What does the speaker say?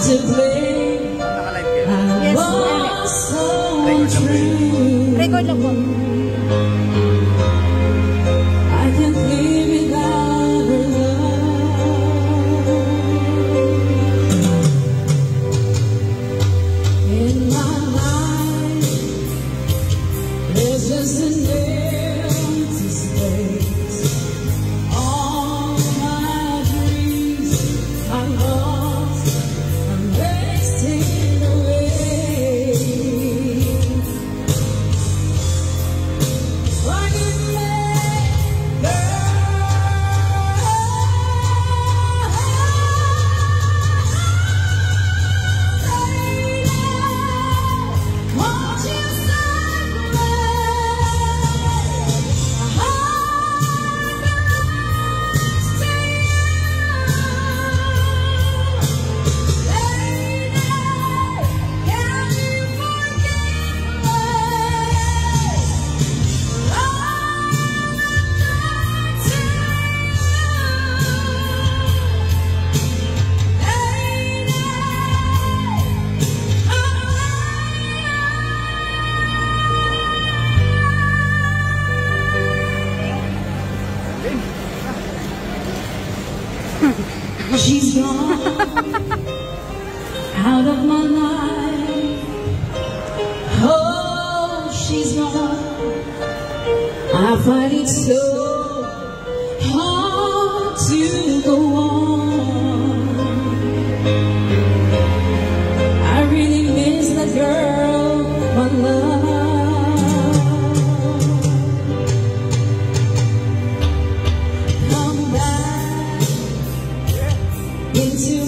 to play. I was so true. Record lang po. I can't live without her love. In my life, there's just an empty space. All my dreams are lost, I'm wasting away. Forgive me, girl. Won't you She's gone out of my life. Oh, she's gone. I find it so hard to go on. I really miss that girl, my love. Come back into